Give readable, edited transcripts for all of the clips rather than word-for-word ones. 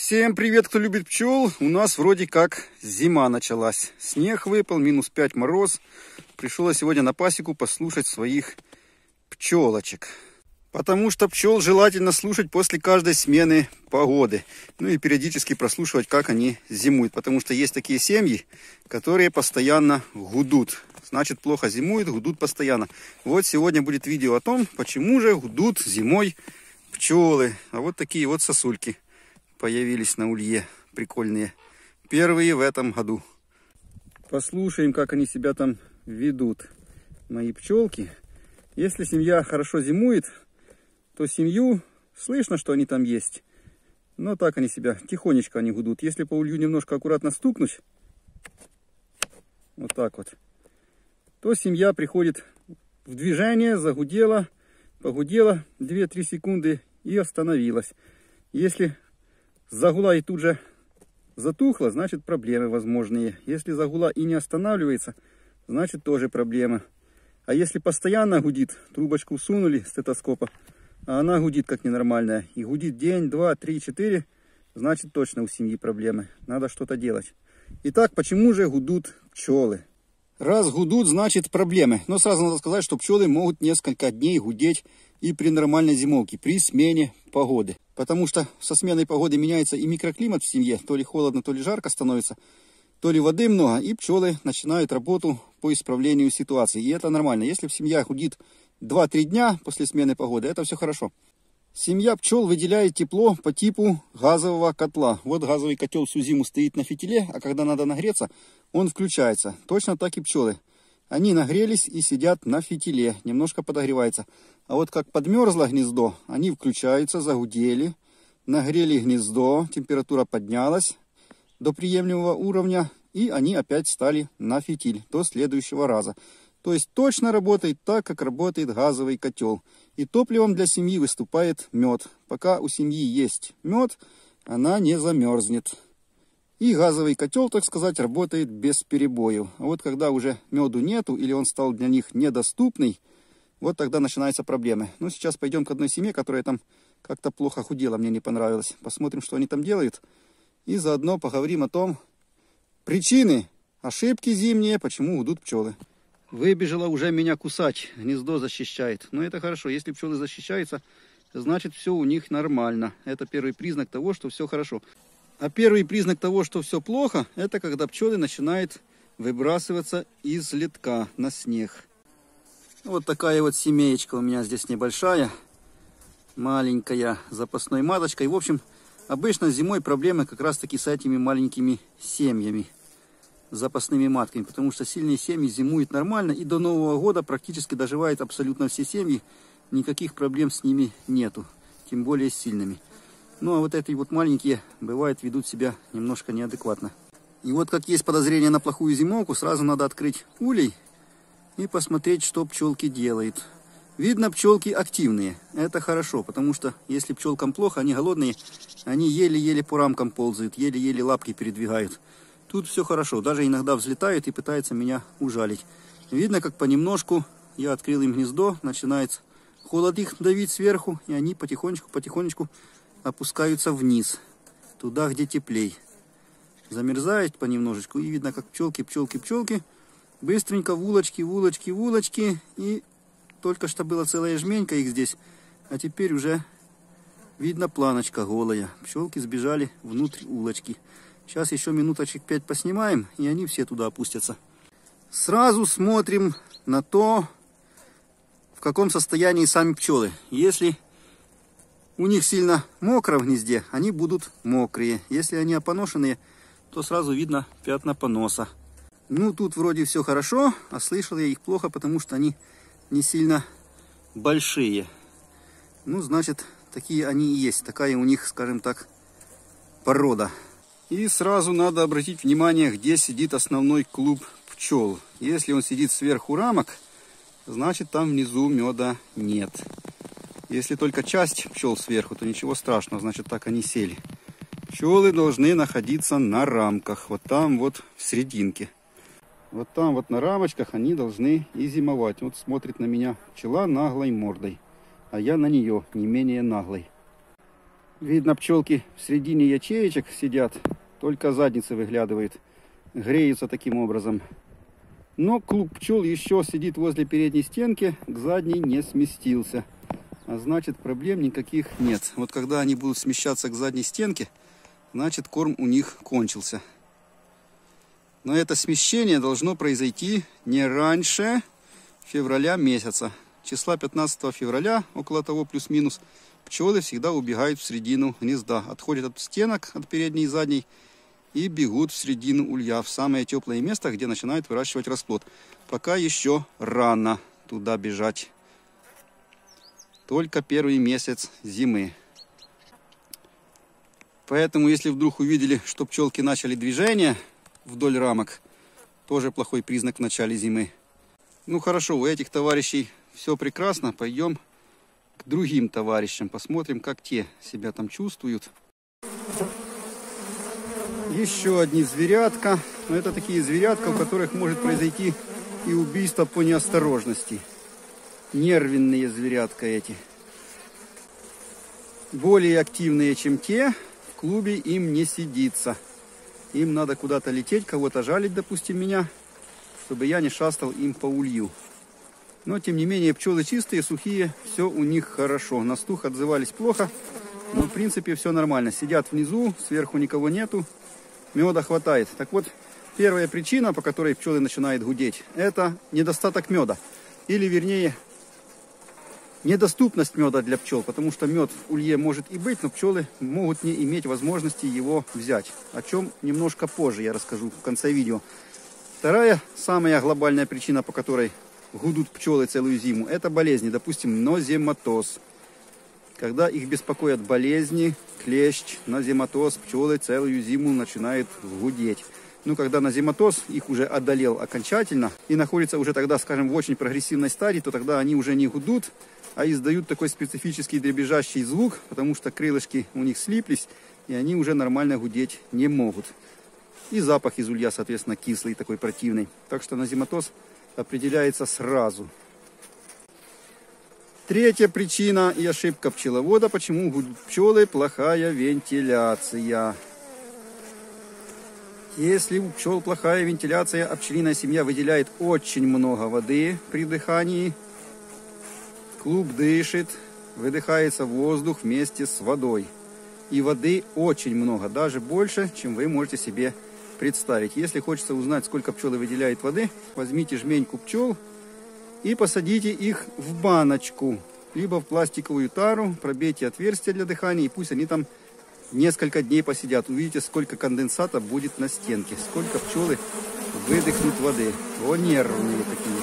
Всем привет, кто любит пчел. У нас вроде как зима началась. Снег выпал, -5 мороз. Пришел сегодня на пасеку послушать своих пчелочек. Потому что пчел желательно слушать после каждой смены погоды. Ну и периодически прослушивать, как они зимуют. Потому что есть такие семьи, которые постоянно гудут. Значит, плохо зимуют, гудут постоянно. Вот сегодня будет видео о том, почему же гудут зимой пчелы. А вот такие вот сосульки появились на улье, прикольные. Первые в этом году. Послушаем, как они себя там ведут, мои пчелки. Если семья хорошо зимует, то семью слышно, что они там есть. Но так они себя, тихонечко они гудут. Если по улью немножко аккуратно стукнуть, вот так вот, то семья приходит в движение, загудела, погудела 2-3 секунды и остановилась. Если загула и тут же затухла, значит проблемы возможные. Если загула и не останавливается, значит тоже проблемы. А если постоянно гудит, трубочку всунули стетоскопа, а она гудит как ненормальная, и гудит день, 2, 3, 4, значит точно у семьи проблемы. Надо что-то делать. Итак, почему же гудут пчелы? Раз гудут, значит проблемы. Но сразу надо сказать, что пчелы могут несколько дней гудеть и при нормальной зимовке, при смене погоды. Потому что со сменой погоды меняется и микроклимат в семье. То ли холодно, то ли жарко становится, то ли воды много. И пчелы начинают работу по исправлению ситуации. И это нормально. Если в семье гудит 2-3 дня после смены погоды, это все хорошо. Семья пчел выделяет тепло по типу газового котла. Вот газовый котел всю зиму стоит на фитиле, а когда надо нагреться, он включается. Точно так и пчелы. Они нагрелись и сидят на фитиле, немножко подогревается. А вот как подмерзло гнездо, они включаются, загудели, нагрели гнездо, температура поднялась до приемлемого уровня, и они опять стали на фитиль до следующего раза. То есть точно работает так, как работает газовый котел. И топливом для семьи выступает мед. Пока у семьи есть мед, она не замерзнет. И газовый котел, так сказать, работает без перебоев. А вот когда уже меду нету, или он стал для них недоступный, вот тогда начинаются проблемы. Ну, сейчас пойдем к одной семье, которая там как-то плохо худела, мне не понравилось. Посмотрим, что они там делают. И заодно поговорим о том, причины, ошибки зимние, почему гудут пчелы. Выбежала уже меня кусать, гнездо защищает. Но это хорошо, если пчелы защищаются, значит все у них нормально. Это первый признак того, что все хорошо. А первый признак того, что все плохо, это когда пчелы начинают выбрасываться из летка на снег. Вот такая вот семеечка у меня здесь небольшая, маленькая, запасной маточкой. В общем, обычно зимой проблемы как раз таки с этими маленькими семьями, запасными матками, потому что сильные семьи зимуют нормально, и до Нового года практически доживают абсолютно все семьи, никаких проблем с ними нету, тем более с сильными. Ну а вот эти вот маленькие, бывает, ведут себя немножко неадекватно. И вот как есть подозрение на плохую зимовку, сразу надо открыть улей и посмотреть, что пчелки делают. Видно, пчелки активные, это хорошо, потому что если пчелкам плохо, они голодные, они еле-еле по рамкам ползают, еле-еле лапки передвигают. Тут все хорошо, даже иногда взлетают и пытаются меня ужалить. Видно, как понемножку я открыл им гнездо, начинает холод их давить сверху, и они потихонечку опускаются вниз, туда, где теплей. Замерзает понемножечку, и видно, как пчелки быстренько в улочки, и только что была целая жменька их здесь, а теперь уже видно планочка голая. Пчелки сбежали внутрь улочки. Сейчас еще минуточек 5 поснимаем, и они все туда опустятся. Сразу смотрим на то, в каком состоянии сами пчелы. Если у них сильно мокро в гнезде, они будут мокрые. Если они опоношенные, то сразу видно пятна поноса. Ну, тут вроде все хорошо, а слышал я их плохо, потому что они не сильно большие. Ну, значит, такие они и есть. Такая у них, скажем так, порода. И сразу надо обратить внимание, где сидит основной клуб пчел. Если он сидит сверху рамок, значит там внизу меда нет. Если только часть пчел сверху, то ничего страшного, значит так они сели. Пчелы должны находиться на рамках, вот там вот в серединке. Вот там вот на рамочках они должны и зимовать. Вот смотрит на меня пчела наглой мордой, а я на нее не менее наглой. Видно, пчелки в середине ячеечек сидят, только задница выглядывает, греются таким образом. Но клуб пчел еще сидит возле передней стенки, к задней не сместился. А значит, проблем никаких нет. Вот когда они будут смещаться к задней стенке, значит, корм у них кончился. Но это смещение должно произойти не раньше февраля месяца. Числа 15 февраля, около того плюс-минус, пчелы всегда убегают в середину гнезда. Отходят от стенок, от передней и задней, и бегут в середину улья, в самое теплое место, где начинают выращивать расплод. Пока еще рано туда бежать. Только первый месяц зимы. Поэтому, если вдруг увидели, что пчелки начали движение вдоль рамок, тоже плохой признак в начале зимы. Ну хорошо, у этих товарищей все прекрасно. Пойдем к другим товарищам. Посмотрим, как те себя там чувствуют. Еще одни зверятка. Но это такие зверятка, у которых может произойти и убийство по неосторожности. Нервные зверятка эти. Более активные, чем те, в клубе им не сидится. Им надо куда-то лететь, кого-то жалить, допустим, меня, чтобы я не шастал им по улью. Но, тем не менее, пчелы чистые, сухие, все у них хорошо. На стух отзывались плохо, но, в принципе, все нормально. Сидят внизу, сверху никого нету, меда хватает. Так вот, первая причина, по которой пчелы начинают гудеть, это недостаток меда. Или, вернее, недоступность меда для пчел, потому что мед в улье может и быть, но пчелы могут не иметь возможности его взять. О чем немножко позже я расскажу в конце видео. Вторая, самая глобальная причина, по которой гудут пчелы целую зиму, это болезни. Допустим, нозематоз. Когда их беспокоят болезни, клещ, нозематоз, пчелы целую зиму начинают гудеть. Ну, когда нозематоз их уже одолел окончательно и находится уже тогда, скажем, в очень прогрессивной стадии, то тогда они уже не гудут, а издают такой специфический дребезжащий звук, потому что крылышки у них слиплись, и они уже нормально гудеть не могут. И запах из улья, соответственно, кислый, такой противный. Так что нозематоз определяется сразу. Третья причина и ошибка пчеловода, почему гудут пчелы, плохая вентиляция. Если у пчел плохая вентиляция, а пчелиная семья выделяет очень много воды при дыхании, клуб дышит, выдыхается воздух вместе с водой. И воды очень много, даже больше, чем вы можете себе представить. Если хочется узнать, сколько пчелы выделяет воды, возьмите жменьку пчел и посадите их в баночку, либо в пластиковую тару, пробейте отверстие для дыхания, и пусть они там несколько дней посидят. Увидите, сколько конденсата будет на стенке, сколько пчелы выдохнут воды. О, нервные такие.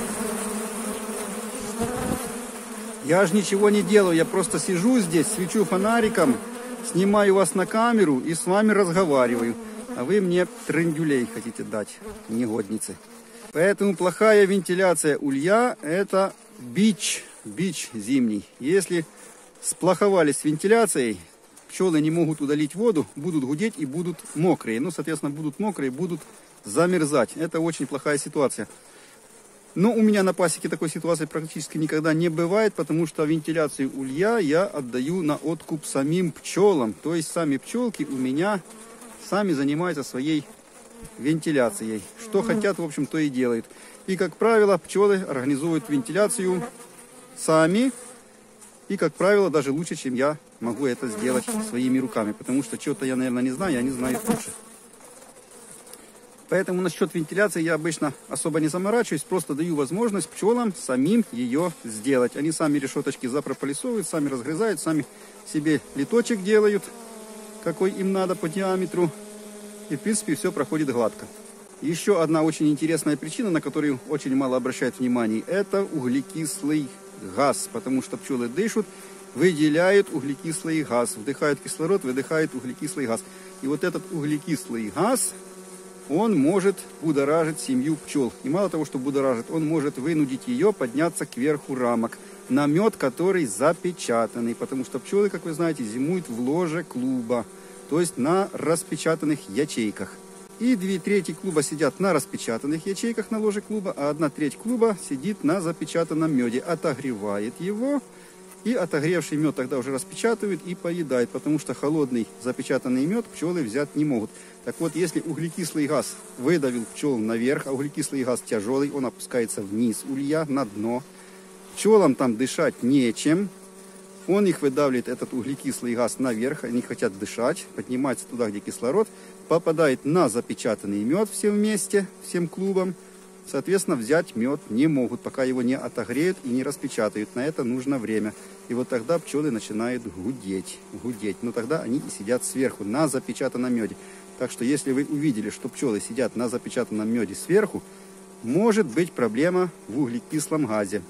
Я же ничего не делаю, я просто сижу здесь, свечу фонариком, снимаю вас на камеру и с вами разговариваю. А вы мне трындюлей хотите дать, негодницы. Поэтому плохая вентиляция улья – это бич зимний. Если сплоховали с вентиляцией, пчелы не могут удалить воду, будут гудеть и будут мокрые. Ну, соответственно, будут мокрые, будут замерзать. Это очень плохая ситуация. Но у меня на пасеке такой ситуации практически никогда не бывает, потому что вентиляцию улья я отдаю на откуп самим пчелам. То есть сами пчелки у меня сами занимаются своей вентиляцией. Что хотят, в общем, то и делают. И, как правило, пчелы организуют вентиляцию сами. И, как правило, даже лучше, чем я могу это сделать своими руками. Потому что что-то я, наверное, не знаю, и они знают лучше. Поэтому насчет вентиляции я обычно особо не заморачиваюсь. Просто даю возможность пчелам самим ее сделать. Они сами решеточки запрополисовывают, сами разгрызают, сами себе литочек делают, какой им надо по диаметру. И, в принципе, все проходит гладко. Еще одна очень интересная причина, на которую очень мало обращают внимание, это углекислый газ. Потому что пчелы дышат, выделяют углекислый газ. Вдыхают кислород, выдыхают углекислый газ. И вот этот углекислый газ, он может будоражить семью пчел. И мало того, что будоражит, он может вынудить ее подняться кверху рамок на мед, который запечатанный. Потому что пчелы, как вы знаете, зимуют в ложе клуба. То есть на распечатанных ячейках. И 2/3 клуба сидят на распечатанных ячейках на ложе клуба, а 1/3 клуба сидит на запечатанном меде. Отогревает его И отогревший мед тогда уже распечатывают и поедают, потому что холодный запечатанный мед пчелы взять не могут. Так вот, если углекислый газ выдавил пчел наверх, а углекислый газ тяжелый, он опускается вниз улья, на дно. Пчелам там дышать нечем. Он их выдавливает, этот углекислый газ, наверх. Они хотят дышать, поднимается туда, где кислород. Попадает на запечатанный мед все вместе, всем клубом. Соответственно, взять мед не могут, пока его не отогреют и не распечатают. На это нужно время. И вот тогда пчелы начинают гудеть. Но тогда они и сидят сверху, на запечатанном меде. Так что, если вы увидели, что пчелы сидят на запечатанном меде сверху, может быть проблема в углекислом газе.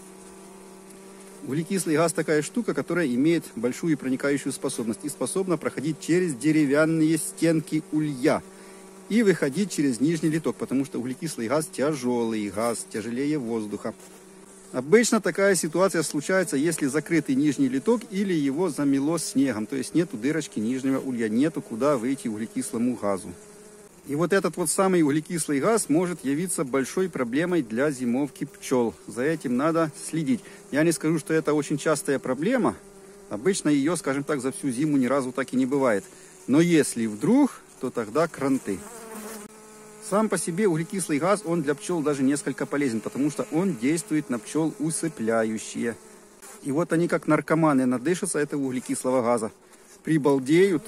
Углекислый газ такая штука, которая имеет большую проникающую способность и способна проходить через деревянные стенки улья и выходить через нижний литок, потому что углекислый газ тяжелый газ, тяжелее воздуха. Обычно такая ситуация случается, если закрытый нижний литок или его замело снегом, то есть нету дырочки нижнего улья, нету куда выйти углекислому газу. И вот этот вот самый углекислый газ может явиться большой проблемой для зимовки пчел. За этим надо следить. Я не скажу, что это очень частая проблема. Обычно ее, скажем так, за всю зиму ни разу так и не бывает. Но если вдруг, то тогда кранты. Сам по себе углекислый газ, он для пчел даже несколько полезен, потому что он действует на пчел усыпляющие. И вот они как наркоманы надышатся этого углекислого газа, прибалдеют.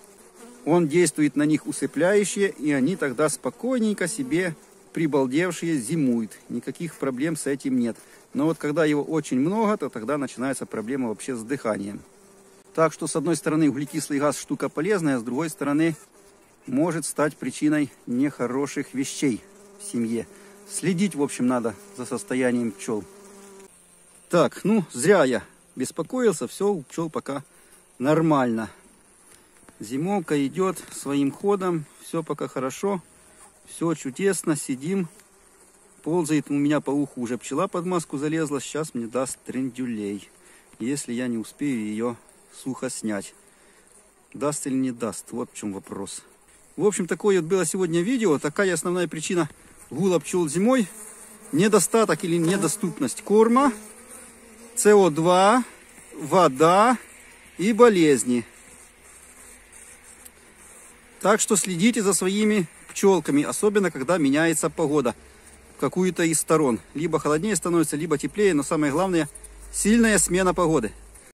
Он действует на них усыпляющие, и они тогда спокойненько себе, прибалдевшие, зимуют. Никаких проблем с этим нет. Но вот когда его очень много, то тогда начинается проблема вообще с дыханием. Так что, с одной стороны, углекислый газ штука полезная, а с другой стороны, может стать причиной нехороших вещей в семье. Следить, в общем, надо за состоянием пчел. Так, ну, зря я беспокоился, все у пчел пока нормально. Зимовка идет своим ходом, все пока хорошо, все чудесно, сидим. Ползает у меня по уху уже пчела под маску залезла, сейчас мне даст трендюлей, если я не успею ее сухо снять. Даст или не даст, вот в чем вопрос. В общем, такое вот было сегодня видео. Такая основная причина гула пчел зимой: недостаток или недоступность корма, СО2, вода и болезни. Так что следите за своими пчелками, особенно когда меняется погода в какую-то из сторон. Либо холоднее становится, либо теплее, но самое главное — сильная смена погоды.